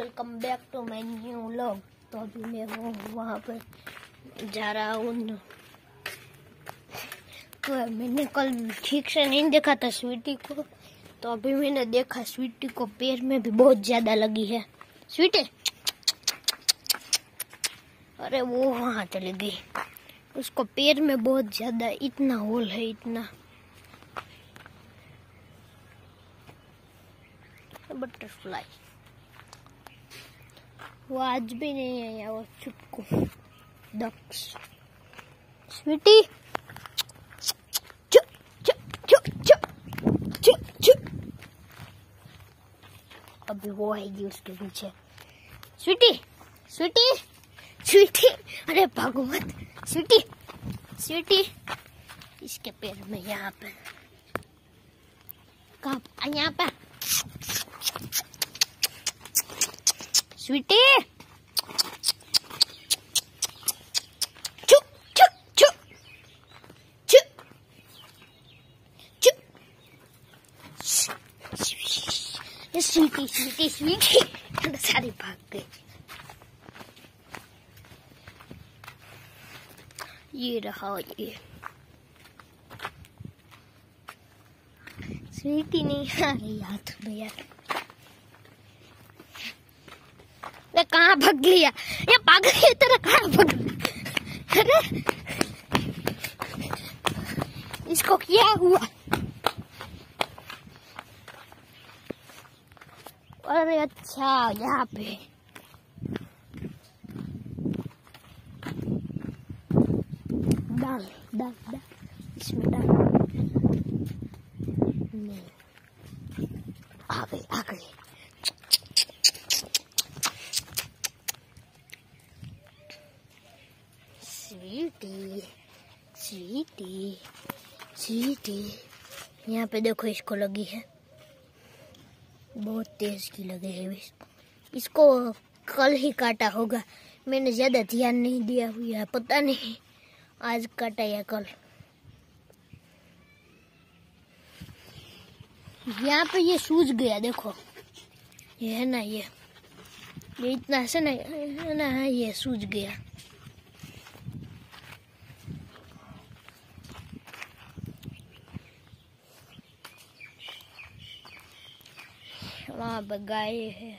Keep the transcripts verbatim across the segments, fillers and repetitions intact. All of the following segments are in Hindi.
Welcome back to my new vlog. तो अभी मैं वो वहाँ पर जा रहा हूँ। तो मैंने कल ठीक से नहीं देखा था स्वीटी को, तो अभी मैंने देखा स्वीटी को पैर में भी बहुत ज्यादा लगी है। स्वीटी, अरे वो वहाँ चली गई। उसको पैर में बहुत ज्यादा, इतना होल है, इतना। बटरफ्लाई वो आज भी नहीं आया, वो चुपकू डक्स। स्वीटी, चुप चुप चुप चुप चुप चुप। अभी वो आएगी उसके पीछे। स्वीटी स्वीटी स्वीटी, अरे भागो मत। स्वीटी स्वीटी, इसके पैर में यहाँ पे, कहाँ, यहाँ पे। स्वीटी, चुप चुप चुप चुप चुप। स्वीटी स्वीटी स्वीटी, सारी भाग गई। ये रहा ये। स्वीटी नहीं आ रही हाथ में यार। कहाँ भाग गया ये पागल है तेरा? कहाँ भाग गया? अरे इसको क्या हुआ? अरे अच्छा, यहाँ पे डाल डाल डाल, इसमें डाल। नहीं, आ गई आ गई। स्वीटी स्वीटी स्वीटी, यहाँ पे देखो, इसको लगी है, बहुत तेज की लगी है। इसको कल ही काटा होगा, मैंने ज्यादा ध्यान नहीं दिया हुआ, पता नहीं आज काटा या कल। यहाँ पे ये सूज गया, देखो ये है ना, ये ये इतना से ना है ना, ये सूज गया। वहाँ पे गाय है।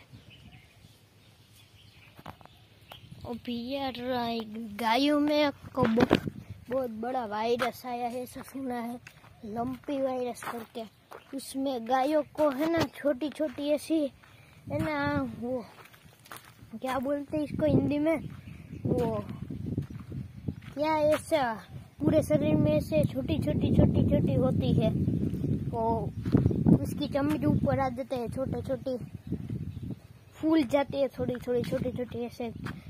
और यार गायों में को बहुत बड़ा वायरस आया है, ऐसा सुना है, लंपी वायरस करके। उसमें गायों को है ना, छोटी छोटी ऐसी है ना, वो क्या बोलते हैं इसको हिंदी में, वो क्या, ऐसा पूरे शरीर में से छोटी छोटी छोटी छोटी होती है, वो उसकी चमड़ी ऊपर आ जाते हैं, छोटे छोटे फूल जाते हैं, थोड़ी थोड़ी छोटी छोटी ऐसे।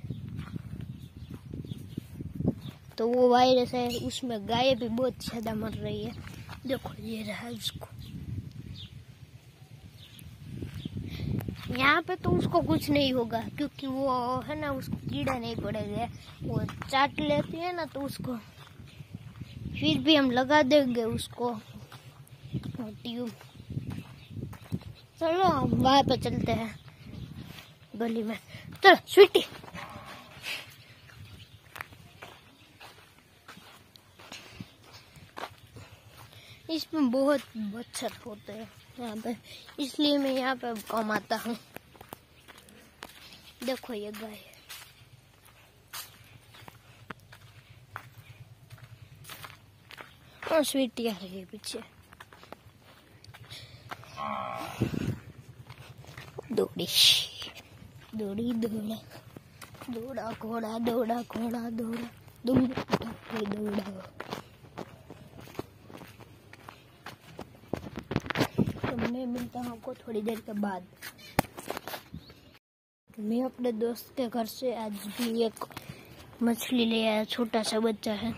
तो वो वायरस है, उसमें गाय भी बहुत ज्यादा मर रही है। देखो ये रहा उसको। यहाँ पे तो उसको कुछ नहीं होगा, क्योंकि वो है ना, उसको कीड़ा नहीं पड़ेगा, वो चाट लेती है ना, तो उसको फिर भी हम लगा देंगे उसको ट्यूब। चलो वहां पे चलते हैं गली में। चलो स्वीटी, इसमें बहुत मच्छर होते हैं यहाँ पे, इसलिए मैं यहाँ पे कम आता हूँ। देखो ये गाय, और स्वीटी आ रही है पीछे। दौड़ी दौड़ी दौड़ा दौड़ा घोड़ा दौड़ा घोड़ा दौड़ा दौड़ा दौड़ा। तो मैं मिलता हूँ आपको थोड़ी देर के बाद। मैं अपने दोस्त के घर से आज भी एक मछली ले आया, छोटा सा बच्चा है,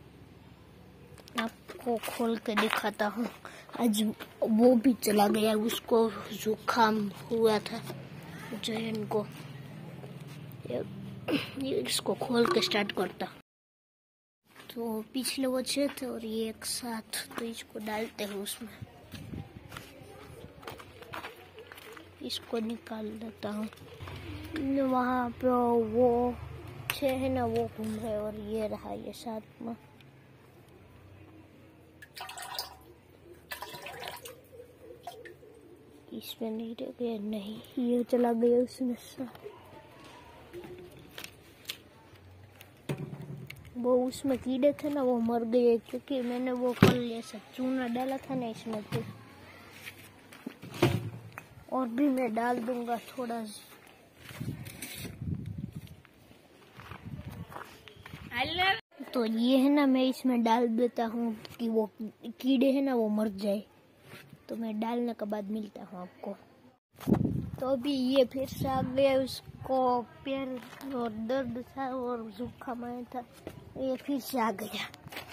आपको खोल के दिखाता हूँ। आज वो भी चला गया, उसको जुकाम हुआ था जयन को। ये, ये इसको खोल के स्टार्ट करता। तो पिछले वो छह थे और ये एक साथ, तो इसको डालते हैं उसमें। इसको निकाल देता हूँ। वहाँ पे वो छे है ना, वो घूम रहे और ये रहा ये साथ में। इसमें नहीं रह गया, नहीं ये चला गया उसमें से। वो उसमें कीड़े थे ना, वो मर गए क्योंकि मैंने वो कर लिया सब चूना डाला था ना इसमें। तो और भी मैं डाल दूंगा थोड़ा। तो ये है ना, मैं इसमें डाल देता हूँ कि वो कीड़े है ना वो मर जाए। तो मैं डालने के बाद मिलता हूँ आपको। तो अभी ये फिर से आ गया, उसको पैर और दर्द था और जुकाम आया था, ये फिर से आ गया।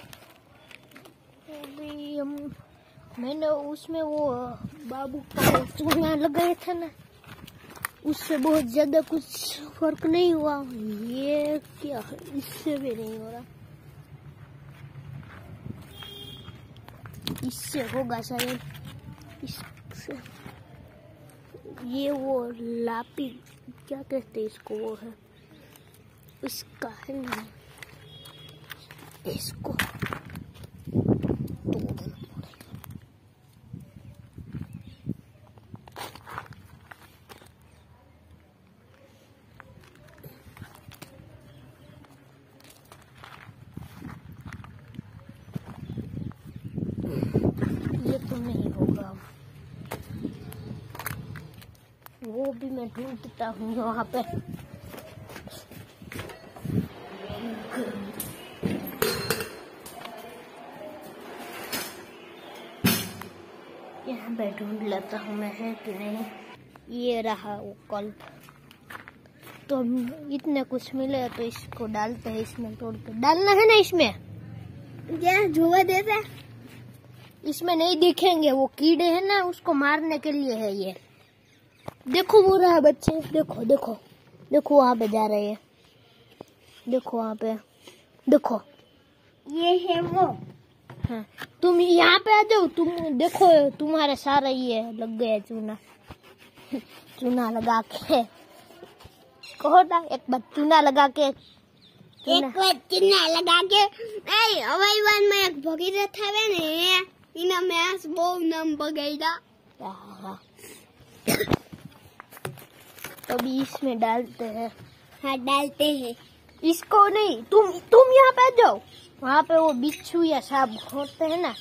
अभी हम मैंने उसमें वो बाबू को चूना लगाया था ना, उससे बहुत ज्यादा कुछ फर्क नहीं हुआ। ये क्या है, इससे भी नहीं हो रहा, इससे होगा शायद। इससे ये वो लापी क्या कहते हैं इसको, वो है इसका है ना, इसको ये तो नहीं होगा। वो भी मैं ढूंढता हूँ वहाँ पे। यहाँ पे ढूंढ लेता हूँ मैं, है कि नहीं। ये रहा वो कल्प। तो इतने कुछ मिले तो इसको डालते हैं, इसमें तोड़ के डालना है ना इसमें। क्या जुआ देते, इसमें नहीं दिखेंगे वो कीड़े हैं ना, उसको मारने के लिए है ये। देखो वो रहा बच्चे, देखो देखो देखो वहाँ पे जा रहे हैं, देखो वहाँ पे, देखो ये है वो। हाँ तुम यहाँ पे आ जाओ, तुम देखो तुम्हारे सारे ये लग गए चूना। चूना लगा के कहो ना, एक बार चूना लगा के, एक बार चूना लगा के। ए हवाई वन में एक भगीरथ आवे ने, इना मैस बो नाम बगैदा। अभी इसमें डालते हैं। हाँ डालते हैं, इसको नहीं। तुम तुम यहाँ पे जाओ, वहाँ पे वो बिच्छू या सांप होते हैं ना।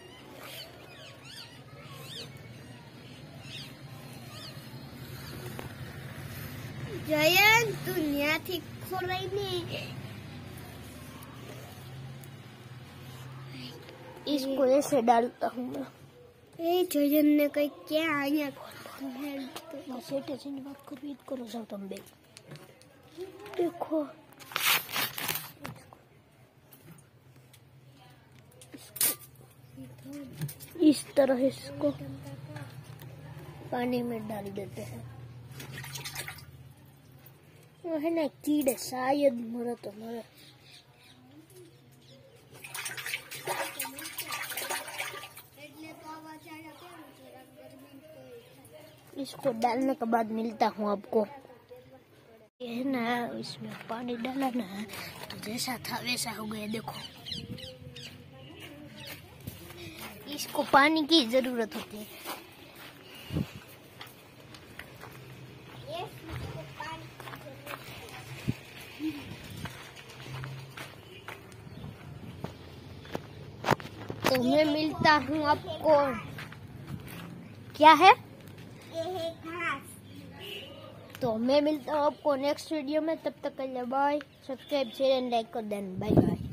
जयन तू यहाँ थी खो रही नहीं। इसको ऐसे डालता हूँ मैं। ए जयन ने कहीं क्या आया तो सेठ ऐसे नहीं बात करो, ईद करो सब तुम बे। देखो इस तरह इसको पानी में डाल देते हैं। वो है ना कीड़े, शायद मरा तो मरा। इसको डालने के बाद मिलता हूँ आपको। ये है ना, इसमें पानी डाला ना तो जैसा था वैसा हो गया। देखो इसको पानी की जरूरत होती है। तो मैं मिलता हूँ आपको। क्या है? तो मैं मिलता हूँ आपको नेक्स्ट वीडियो में। तब तक के लिए bye. Subscribe share and like कर देना। Bye bye.